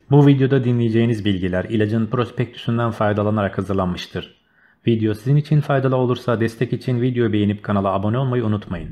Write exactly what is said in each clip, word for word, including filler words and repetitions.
Bu videoda dinleyeceğiniz bilgiler ilacın prospektüsünden faydalanarak hazırlanmıştır. Video sizin için faydalı olursa destek için videoyu beğenip kanala abone olmayı unutmayın.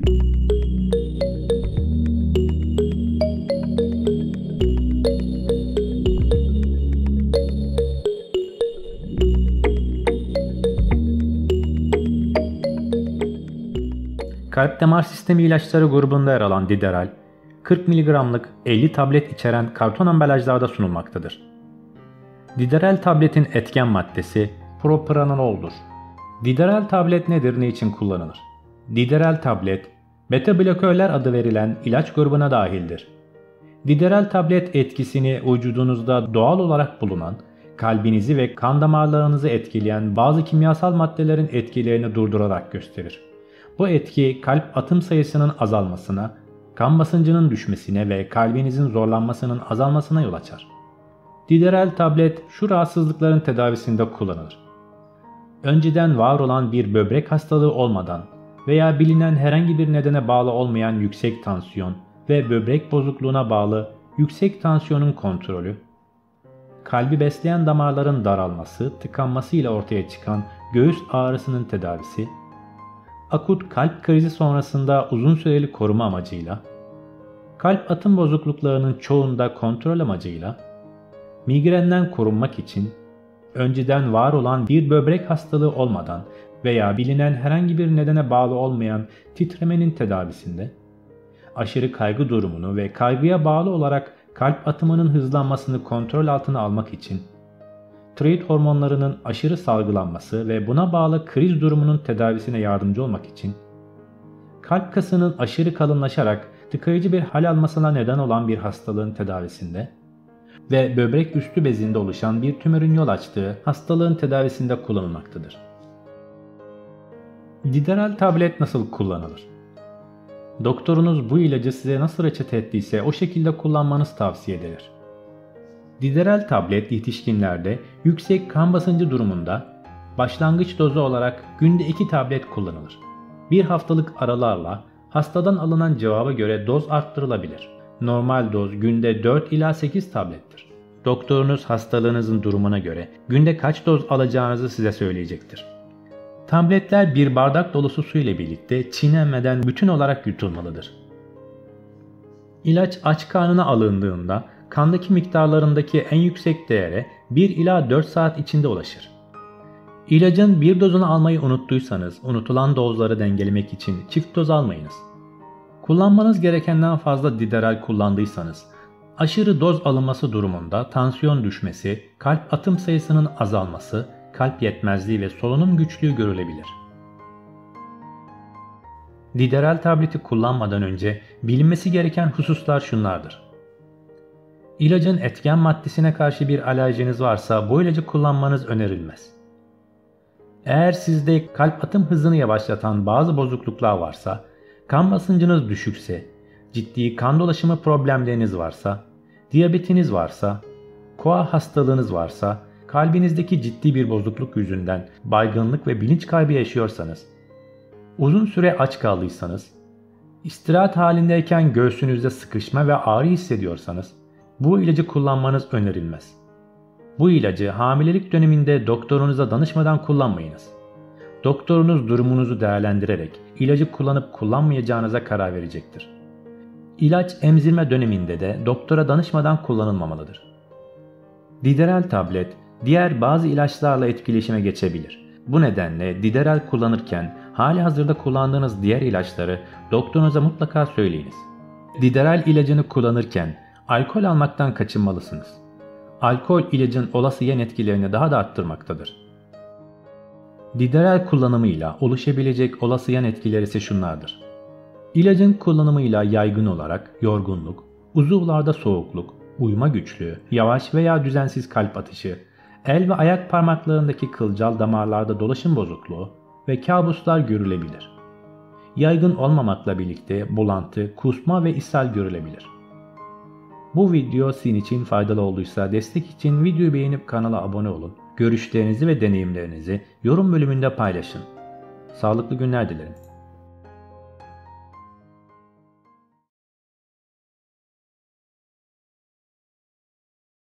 Kalp damar sistemi ilaçları grubunda yer alan Dideral, kırk miligramlık elli tablet içeren karton ambalajlarda sunulmaktadır. Dideral tabletin etken maddesi propranololdur. Dideral tablet nedir, ne için kullanılır? Dideral tablet, beta blokörler adı verilen ilaç grubuna dahildir. Dideral tablet etkisini vücudunuzda doğal olarak bulunan, kalbinizi ve kan damarlarınızı etkileyen bazı kimyasal maddelerin etkilerini durdurarak gösterir. Bu etki kalp atım sayısının azalmasına, kan basıncının düşmesine ve kalbinizin zorlanmasının azalmasına yol açar. Dideral tablet şu rahatsızlıkların tedavisinde kullanılır. Önceden var olan bir böbrek hastalığı olmadan veya bilinen herhangi bir nedene bağlı olmayan yüksek tansiyon ve böbrek bozukluğuna bağlı yüksek tansiyonun kontrolü, kalbi besleyen damarların daralması, tıkanması ile ortaya çıkan göğüs ağrısının tedavisi, akut kalp krizi sonrasında uzun süreli koruma amacıyla, kalp atım bozukluklarının çoğunda kontrol amacıyla, migrenden korunmak için, önceden var olan bir böbrek hastalığı olmadan veya bilinen herhangi bir nedene bağlı olmayan titremenin tedavisinde, aşırı kaygı durumunu ve kaygıya bağlı olarak kalp atımının hızlanmasını kontrol altına almak için, tiroid hormonlarının aşırı salgılanması ve buna bağlı kriz durumunun tedavisine yardımcı olmak için, kalp kasının aşırı kalınlaşarak tıkayıcı bir hal almasına neden olan bir hastalığın tedavisinde ve böbrek üstü bezinde oluşan bir tümörün yol açtığı hastalığın tedavisinde kullanılmaktadır. Dideral tablet nasıl kullanılır? Doktorunuz bu ilacı size nasıl reçete ettiyse o şekilde kullanmanız tavsiye edilir. Dideral tablet yetişkinlerde yüksek kan basıncı durumunda başlangıç dozu olarak günde iki tablet kullanılır. Bir haftalık aralarla hastadan alınan cevaba göre doz arttırılabilir. Normal doz günde dört ila sekiz tablettir. Doktorunuz hastalığınızın durumuna göre günde kaç doz alacağınızı size söyleyecektir. Tabletler bir bardak dolusu su ile birlikte çiğnenmeden bütün olarak yutulmalıdır. İlaç aç karnına alındığında kandaki miktarlarındaki en yüksek değere bir ila dört saat içinde ulaşır. İlacın bir dozunu almayı unuttuysanız unutulan dozları dengelemek için çift doz almayınız. Kullanmanız gerekenden fazla Dideral kullandıysanız aşırı doz alınması durumunda tansiyon düşmesi, kalp atım sayısının azalması, kalp yetmezliği ve solunum güçlüğü görülebilir. Dideral tableti kullanmadan önce bilinmesi gereken hususlar şunlardır. İlacın etken maddesine karşı bir alerjiniz varsa bu ilacı kullanmanız önerilmez. Eğer sizde kalp atım hızını yavaşlatan bazı bozukluklar varsa, kan basıncınız düşükse, ciddi kan dolaşımı problemleriniz varsa, diyabetiniz varsa, koa hastalığınız varsa, kalbinizdeki ciddi bir bozukluk yüzünden baygınlık ve bilinç kaybı yaşıyorsanız, uzun süre aç kaldıysanız, istirahat halindeyken göğsünüzde sıkışma ve ağrı hissediyorsanız, bu ilacı kullanmanız önerilmez. Bu ilacı hamilelik döneminde doktorunuza danışmadan kullanmayınız. Doktorunuz durumunuzu değerlendirerek ilacı kullanıp kullanmayacağınıza karar verecektir. İlaç emzirme döneminde de doktora danışmadan kullanılmamalıdır. Dideral tablet diğer bazı ilaçlarla etkileşime geçebilir. Bu nedenle Dideral kullanırken halihazırda kullandığınız diğer ilaçları doktorunuza mutlaka söyleyiniz. Dideral ilacını kullanırken alkol almaktan kaçınmalısınız. Alkol ilacın olası yan etkilerini daha da arttırmaktadır. Dideral kullanımıyla oluşabilecek olası yan etkiler ise şunlardır. İlacın kullanımıyla yaygın olarak yorgunluk, uzuvlarda soğukluk, uyuma güçlüğü, yavaş veya düzensiz kalp atışı, el ve ayak parmaklarındaki kılcal damarlarda dolaşım bozukluğu ve kabuslar görülebilir. Yaygın olmamakla birlikte bulantı, kusma ve ishal görülebilir. Bu video sizin için faydalı olduysa destek için videoyu beğenip kanala abone olun. Görüşlerinizi ve deneyimlerinizi yorum bölümünde paylaşın. Sağlıklı günler dilerim.